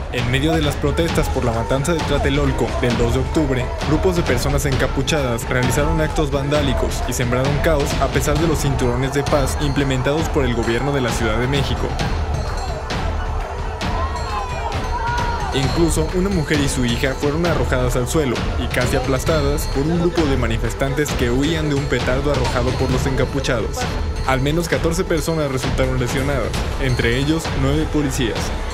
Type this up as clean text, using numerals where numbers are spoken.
En medio de las protestas por la matanza de Tlatelolco del 2 de octubre, grupos de personas encapuchadas realizaron actos vandálicos y sembraron caos a pesar de los cinturones de paz implementados por el gobierno de la Ciudad de México. Incluso una mujer y su hija fueron arrojadas al suelo y casi aplastadas por un grupo de manifestantes que huían de un petardo arrojado por los encapuchados. Al menos 14 personas resultaron lesionadas, entre ellos 9 policías.